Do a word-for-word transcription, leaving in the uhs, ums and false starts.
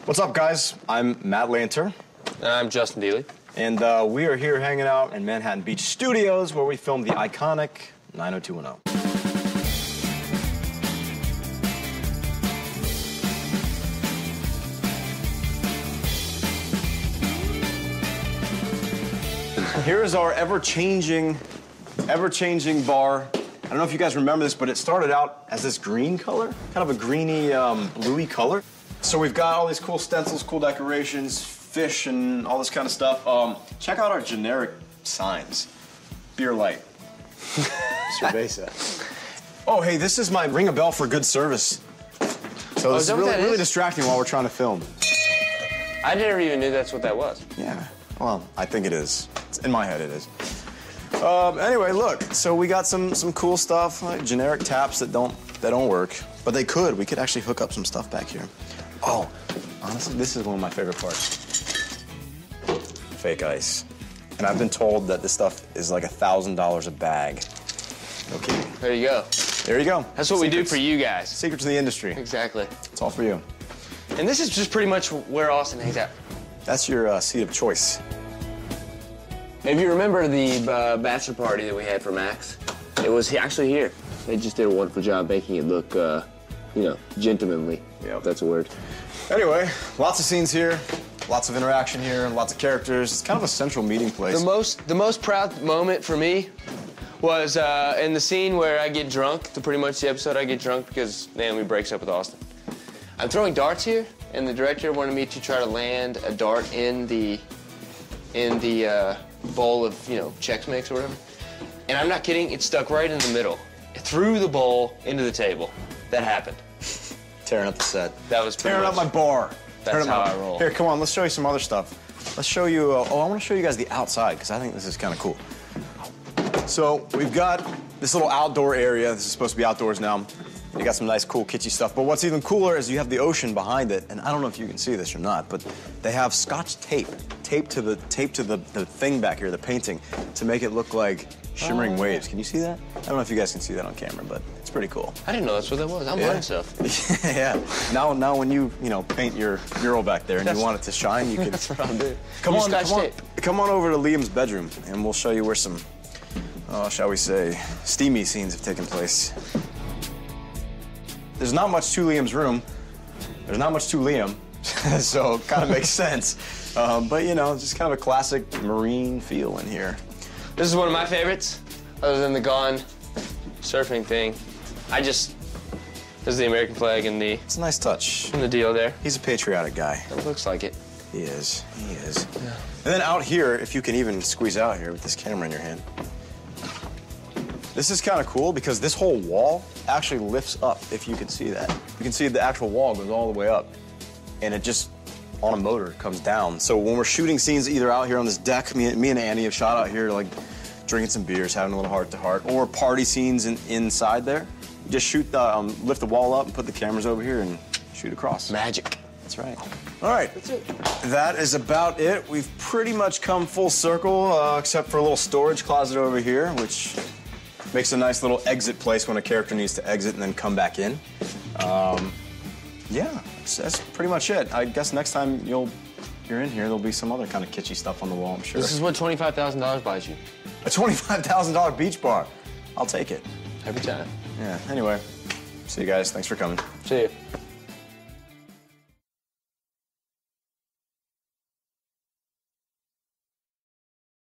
What's up, guys? I'm Matt Lanter. And I'm Justin Dealey. And uh, we are here hanging out in Manhattan Beach Studios, where we filmed the iconic nine oh two one oh. Here is our ever-changing, ever-changing bar. I don't know if you guys remember this, but it started out as this green color, kind of a greeny, um, bluey color. So we've got all these cool stencils, cool decorations, fish, and all this kind of stuff. Um, check out our generic signs. Beer Light. Cerveza. Oh, hey, this is my ring a bell for good service. So Oh, this is that is what really, that really is? distracting while we're trying to film. I never even knew that's what that was. Yeah, well, I think it is. It's in my head, it is. Um, anyway, look, so we got some some cool stuff, like generic taps that don't that don't work, but they could. We could actually hook up some stuff back here. Oh, honestly, this is one of my favorite parts. Fake ice. And I've been told that this stuff is like a thousand dollars a bag. No kidding. There you go. There you go. That's what we do for you guys. Secret to the industry. Exactly. It's all for you. And this is just pretty much where Austin hangs out. That's your uh, seat of choice. If you remember the uh, bachelor party that we had for Max, it was he- actually here. They just did a wonderful job making it look, uh, you know, gentlemanly. Yep. If that's a word. Anyway, lots of scenes here, lots of interaction here, lots of characters. It's kind of a central meeting place. The most, the most proud moment for me was uh, in the scene where I get drunk. The pretty much the episode I get drunk because Naomi breaks up with Austin. I'm throwing darts here, and the director wanted me to try to land a dart in the, in the uh, bowl of you know Chex Mix or whatever. And I'm not kidding. It stuck right in the middle, through the bowl into the table. That happened. Tearing up the set. That was pretty Tearing up much- my bar. That's Tearing up how my- I roll. Here, come on, let's show you some other stuff. Let's show you, uh, oh, I want to show you guys the outside, because I think this is kind of cool. So, we've got this little outdoor area. This is supposed to be outdoors now. You got some nice, cool, kitschy stuff. But what's even cooler is you have the ocean behind it, and I don't know if you can see this or not, but they have Scotch tape taped to the tape to the, the thing back here, the painting, to make it look like shimmering Oh. waves. Can you see that? I don't know if you guys can see that on camera, but it's pretty cool. I didn't know that's what that was. I'm Yeah. learning stuff. Yeah. Now, now, when you you know paint your mural back there and That's- you want it to shine, you can. That's what I'll do. Come Use on, Scotch come on, tape. come on over to Liam's bedroom, and we'll show you where some, uh, shall we say, steamy scenes have taken place. There's not much to Liam's room. There's not much to Liam, so it kind of makes sense. Um, but you know, just kind of a classic marine feel in here. This is one of my favorites, other than the Gone surfing thing. I just, this is the American flag and the, It's a nice touch. and the deal there. He's a patriotic guy. It looks like it. He is. He is. Yeah. And then out here, if you can even squeeze out here with this camera in your hand. This is kind of cool because this whole wall actually lifts up, if you can see that. You can see the actual wall goes all the way up, and it just, on a motor, comes down. So when we're shooting scenes either out here on this deck, me, me and Andy have shot out here, like drinking some beers, having a little heart-to-heart, or party scenes in, inside there. You just shoot the, um, lift the wall up and put the cameras over here and shoot across. Magic. That's right. All right. That's it. That is about it. We've pretty much come full circle, uh, except for a little storage closet over here, which makes a nice little exit place when a character needs to exit and then come back in. Um, yeah, that's, that's pretty much it. I guess next time you'll you're in here, there'll be some other kind of kitschy stuff on the wall, I'm sure. This is what twenty-five thousand dollars buys you. A twenty-five thousand dollar beach bar. I'll take it. Every time. Yeah. Anyway, see you guys. Thanks for coming. See you.